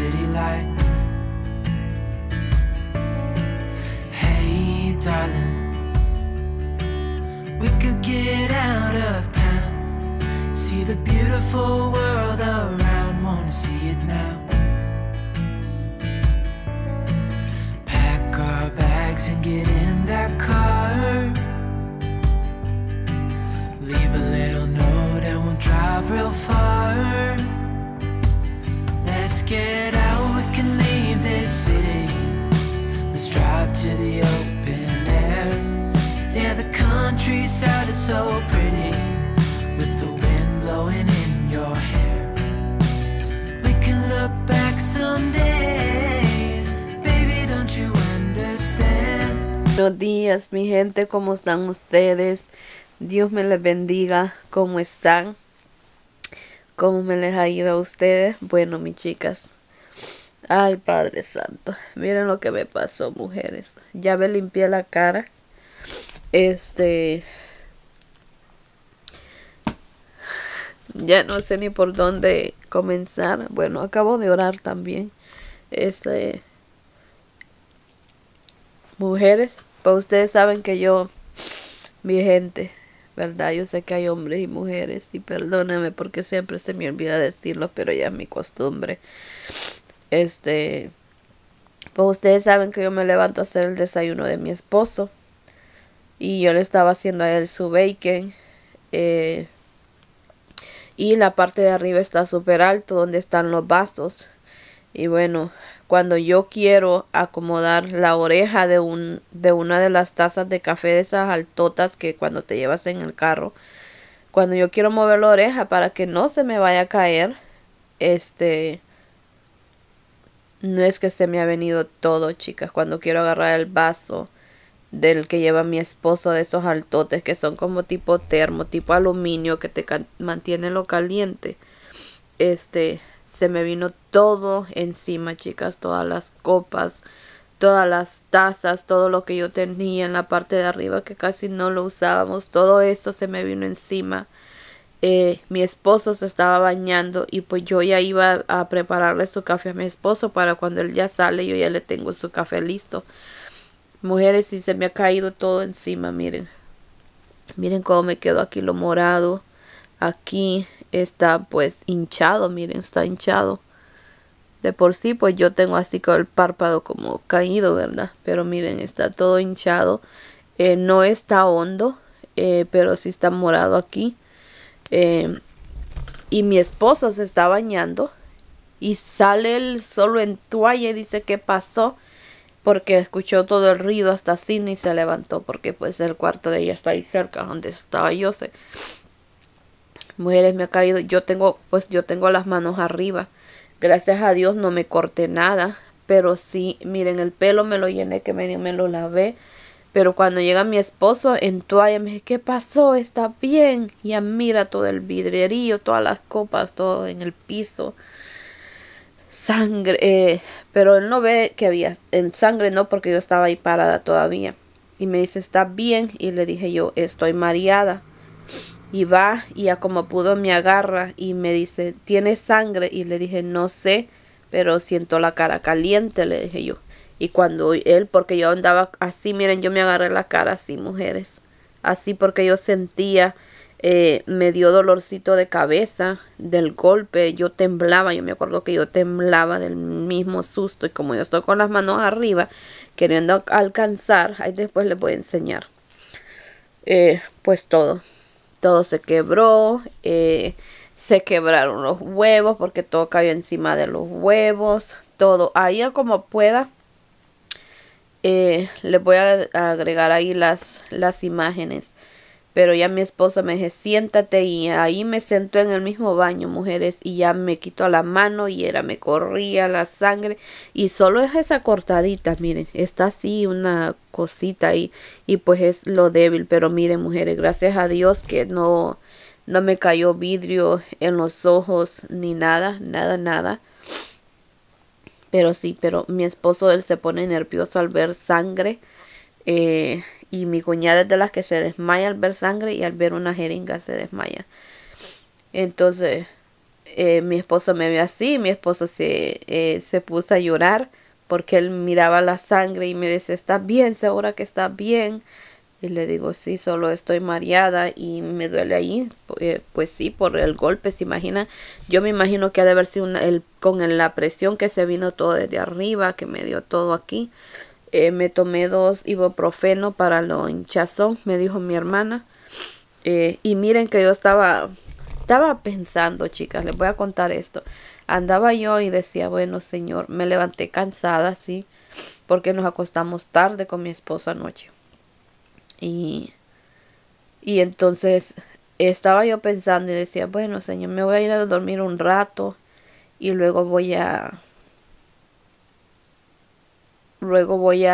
city light. Hey darling, we could get out of town, see the beautiful world around, wanna see it now. Pack our bags and get in that car, leave a little note and we'll drive real far. Let's get out, we can leave this city, let's drive to the open air. Yeah, the countryside is so pretty, with the wind blowing in your hair. We can look back someday, baby, don't you understand? Buenos días, mi gente, ¿cómo están ustedes? Dios me les bendiga. ¿Cómo están? ¿Cómo me les ha ido a ustedes? Bueno, mis chicas. Ay, Padre Santo. Miren lo que me pasó, mujeres. Ya me limpié la cara. Ya no sé ni por dónde comenzar. Bueno, acabo de orar también. Mujeres, pues ustedes saben que yo, mi gente, ¿verdad? Yo sé que hay hombres y mujeres, y perdónenme porque siempre se me olvida decirlo, pero ya es mi costumbre. Pues ustedes saben que yo me levanto a hacer el desayuno de mi esposo, y yo le estaba haciendo a él su bacon, y la parte de arriba está súper alto donde están los vasos. Y bueno, cuando yo quiero acomodar la oreja de una de las tazas de café, de esas altotas que cuando te llevas en el carro, cuando yo quiero mover la oreja para que no se me vaya a caer, no es que se me ha venido todo, chicas. Cuando quiero agarrar el vaso del que lleva mi esposo, de esos altotes que son como tipo termo, tipo aluminio, que te mantiene lo caliente, se me vino todo encima, chicas. Todas las copas, todas las tazas, todo lo que yo tenía en la parte de arriba que casi no lo usábamos, todo eso se me vino encima. Mi esposo se estaba bañando y pues yo ya iba a prepararle su café a mi esposo para cuando él ya sale, yo ya le tengo su café listo. Mujeres, y se me ha caído todo encima, miren. Miren cómo me quedó aquí lo morado. Aquí está pues hinchado, miren, está hinchado. De por sí pues yo tengo así con el párpado como caído, ¿verdad? Pero miren, está todo hinchado. No está hondo, pero sí está morado aquí. Y mi esposo se está bañando y sale él solo en toalla y dice ¿qué pasó? Porque escuchó todo el ruido hasta así ni se levantó, porque pues el cuarto de ella está ahí cerca donde estaba yo. Mujeres, me ha caído, yo tengo las manos arriba. Gracias a Dios no me corté nada, pero sí, miren, el pelo me lo llené, que medio me lo lavé. Pero cuando llega mi esposo en toalla, me dice, ¿qué pasó? ¿Está bien? Ya mira todo el vidrierío, todas las copas, todo en el piso. Sangre, pero él no ve que había en sangre, no, porque yo estaba ahí parada todavía. Y me dice, ¿está bien? Y le dije yo, estoy mareada. Y va y ya como pudo me agarra y me dice, ¿tiene sangre? Y le dije, no sé, pero siento la cara caliente, le dije yo. Y cuando él, porque yo andaba así, miren, yo me agarré la cara así, mujeres. Así porque yo sentía, me dio dolorcito de cabeza del golpe. Yo temblaba, yo me acuerdo que yo temblaba del mismo susto. Y como yo estoy con las manos arriba, queriendo alcanzar, ahí después les voy a enseñar. Pues todo se quebró, se quebraron los huevos porque todo cayó encima de los huevos, todo. Ahí como pueda, les voy a agregar ahí las imágenes. Pero ya mi esposo me dice, siéntate, y ahí me sentó en el mismo baño, mujeres, y ya me quitó la mano y me corría la sangre. Y solo es esa cortadita, miren, está así una cosita ahí, y pues es lo débil. Pero miren, mujeres, gracias a Dios que no me cayó vidrio en los ojos, ni nada. Pero sí, pero mi esposo, él se pone nervioso al ver sangre, y mi cuñada es de las que se desmaya al ver sangre, y al ver una jeringa se desmaya. Entonces, Mi esposo me vio así, mi esposo se puso a llorar porque él miraba la sangre y me dice, ¿estás bien? ¿Segura que estás bien? Y le digo, sí, solo estoy mareada y me duele ahí. Pues sí, por el golpe, se imagina. Yo me imagino que ha de haber sido con la presión que se vino todo desde arriba, que me dio todo aquí. Me tomé 2 ibuprofeno para lo hinchazón, me dijo mi hermana. Y miren que yo estaba pensando, chicas, les voy a contar esto. Andaba yo y decía, bueno, Señor, me levanté cansada, sí, porque nos acostamos tarde con mi esposo anoche. Y entonces estaba yo pensando y decía, bueno, Señor, me voy a ir a dormir un rato y luego voy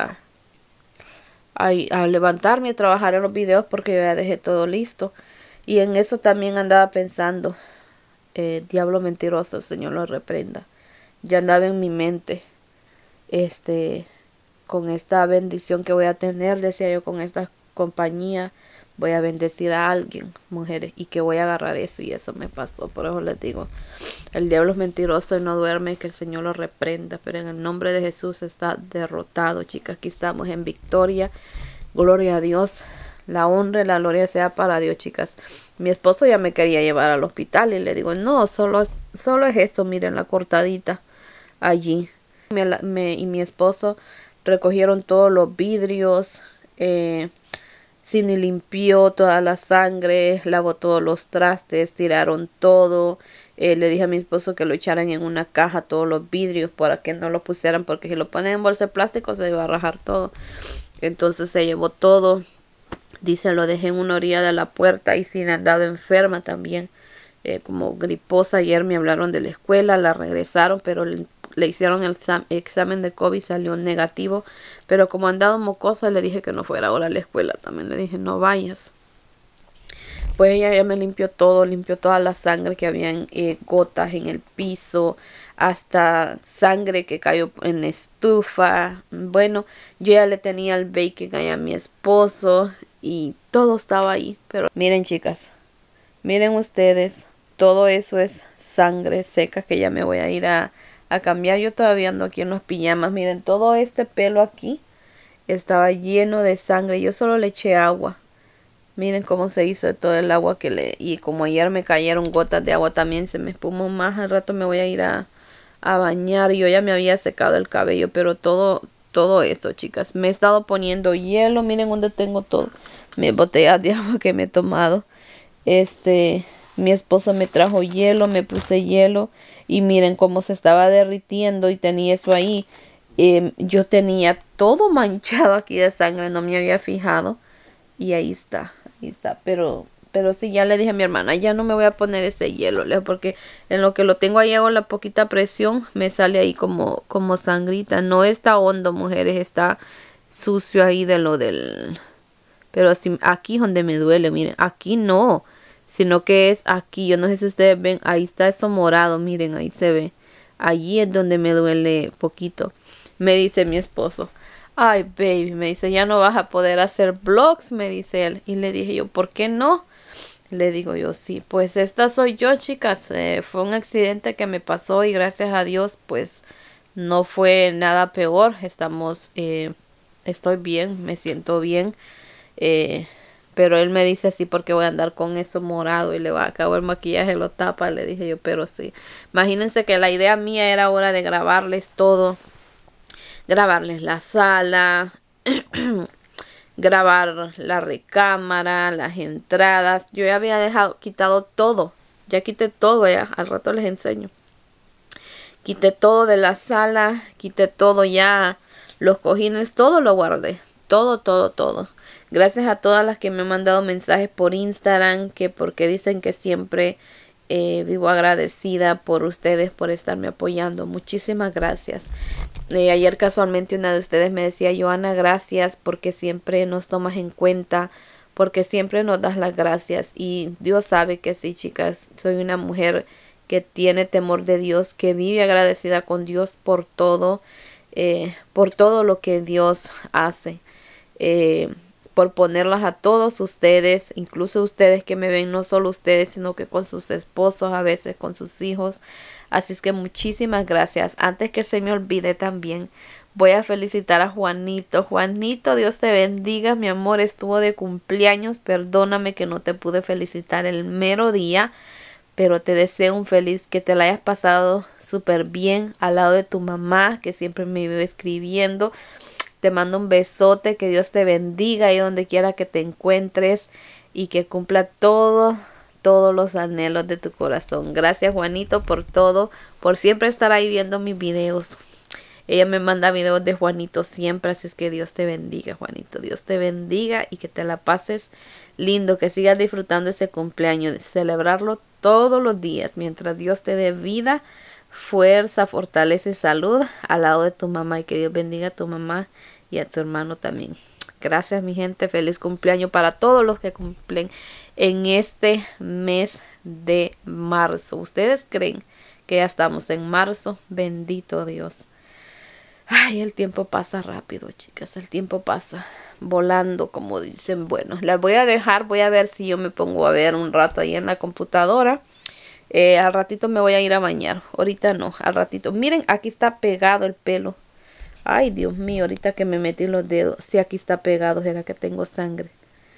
a levantarme a trabajar en los videos porque yo ya dejé todo listo. Y en eso también andaba pensando, diablo mentiroso, Señor lo reprenda. Ya andaba en mi mente, con esta bendición que voy a tener, decía yo, con esta compañía, voy a bendecir a alguien, mujeres, y que voy a agarrar eso, y eso me pasó. Por eso les digo, el diablo es mentiroso y no duerme, que el Señor lo reprenda, pero en el nombre de Jesús está derrotado, chicas. Aquí estamos en victoria, gloria a Dios. La honra y la gloria sea para Dios, chicas. Mi esposo ya me quería llevar al hospital y le digo, no, solo es eso, miren la cortadita allí. Y mi esposo recogieron todos los vidrios, Cindy limpió toda la sangre, lavó todos los trastes, tiraron todo. Le dije a mi esposo que lo echaran en una caja todos los vidrios para que no lo pusieran, porque si lo ponen en bolsa de plástico se iba a rajar todo. Entonces se llevó todo. Dice, lo dejé en una orilla de la puerta y sin andado enferma también, como griposa. Ayer me hablaron de la escuela, la regresaron, pero le hicieron el examen de COVID, salió negativo. Pero como andado mocosa, le dije que no fuera ahora a la escuela. También le dije, no vayas. Pues ella ya me limpió todo, limpió toda la sangre que habían, gotas en el piso, hasta sangre que cayó en la estufa. Bueno, yo ya le tenía el bacon ahí a mi esposo y todo estaba ahí. Pero miren, chicas, miren ustedes, todo eso es sangre seca que ya me voy a ir a cambiar. Yo todavía ando aquí en los pijamas. Miren, todo este pelo aquí estaba lleno de sangre. Yo solo le eché agua. Miren cómo se hizo todo el agua y como ayer me cayeron gotas de agua también, se me espumó más. Al rato me voy a ir a bañar. Yo ya me había secado el cabello, pero todo eso, chicas. Me he estado poniendo hielo. Miren dónde tengo todo. Mis botellas de agua que me he tomado. Mi esposo me trajo hielo, me puse hielo. Y miren cómo se estaba derritiendo y tenía eso ahí. Yo tenía todo manchado aquí de sangre, no me había fijado. Y ahí está. Pero sí, ya le dije a mi hermana, ya no me voy a poner ese hielo, porque en lo que lo tengo ahí hago la poquita presión, me sale ahí como sangrita. No está hondo, mujeres, está sucio ahí de lo del... Pero así, aquí es donde me duele, miren, aquí no, sino que es aquí. Yo no sé si ustedes ven, ahí está eso morado, miren, ahí se ve. Allí es donde me duele poquito. Me dice mi esposo, ay, baby, me dice, ya no vas a poder hacer vlogs, me dice él. Y le dije yo, ¿por qué no? Le digo yo, sí, pues esta soy yo, chicas. Fue un accidente que me pasó y gracias a Dios, pues, no fue nada peor. Estoy bien, me siento bien. Pero él me dice así porque voy a andar con eso morado y le va a acabar el maquillaje, lo tapa. Le dije yo, pero sí. Imagínense que la idea mía era ahora de grabarles todo. Grabarles la sala, grabar la recámara, las entradas. Yo ya había quitado todo. Ya quité todo ya. Al rato les enseño. Quité todo de la sala. Quité todo ya. Los cojines, todo lo guardé. Todo. Gracias a todas las que me han mandado mensajes por Instagram. Porque dicen que siempre vivo agradecida por ustedes, por estarme apoyando. Muchísimas gracias. Ayer casualmente una de ustedes me decía, Johanna, gracias porque siempre nos tomas en cuenta, porque siempre nos das las gracias. Y Dios sabe que sí, chicas, soy una mujer que tiene temor de Dios, que vive agradecida con Dios por todo lo que Dios hace. por ponerlas a todos ustedes, incluso ustedes que me ven, no solo ustedes, sino que con sus esposos, a veces con sus hijos. Así es que muchísimas gracias. Antes que se me olvide también, voy a felicitar a Juanito. Juanito, Dios te bendiga, mi amor, estuvo de cumpleaños. Perdóname que no te pude felicitar el mero día, pero te deseo un feliz, que te la hayas pasado súper bien al lado de tu mamá, que siempre me vive escribiendo. Te mando un besote, que Dios te bendiga ahí donde quiera que te encuentres y que cumpla todos los anhelos de tu corazón. Gracias, Juanito, por todo, por siempre estar ahí viendo mis videos. Ella me manda videos de Juanito siempre, así es que Dios te bendiga, Juanito. Dios te bendiga y que te la pases lindo, que sigas disfrutando ese cumpleaños, celebrarlo todos los días, mientras Dios te dé vida, fuerza, fortaleza y salud al lado de tu mamá, y que Dios bendiga a tu mamá y a tu hermano también. Gracias, mi gente. Feliz cumpleaños para todos los que cumplen en este mes de marzo. ¿Ustedes creen que ya estamos en marzo? Bendito Dios. Ay, el tiempo pasa rápido, chicas. El tiempo pasa volando, como dicen. Bueno, las voy a dejar. Voy a ver si yo me pongo a ver un rato ahí en la computadora. Al ratito me voy a ir a bañar. Ahorita no, al ratito. Miren, aquí está pegado el pelo. Ay, Dios mío, ahorita que me metí los dedos. Sí, aquí está pegado. ¿Será que tengo sangre?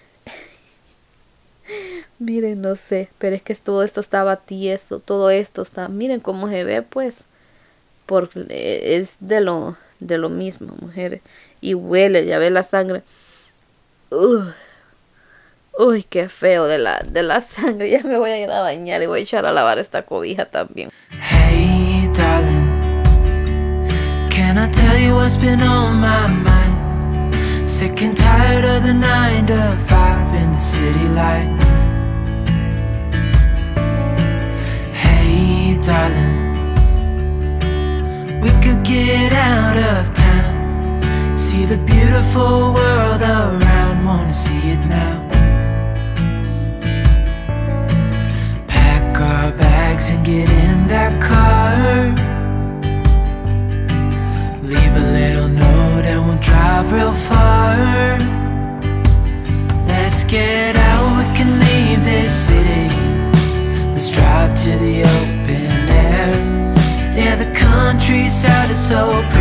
Miren, no sé. Pero es que todo esto estaba tieso. Todo esto está... Miren cómo se ve, pues. Porque es de lo mismo, mujeres. Y huele, ya ve la sangre. Uy, qué feo de la sangre. Ya me voy a ir a bañar y voy a echar a lavar esta cobija también. Hey, darling, can I tell you what's been on my mind? Sick and tired of the 9 to 5 in the city life. Hey, darling, we could get out of town, see the beautiful world around, wanna see it now. Pack our bags and get in that car, leave a little note and we'll drive real far. Let's get out, we can leave this city, let's drive to the open air. Yeah, the countryside is so pretty.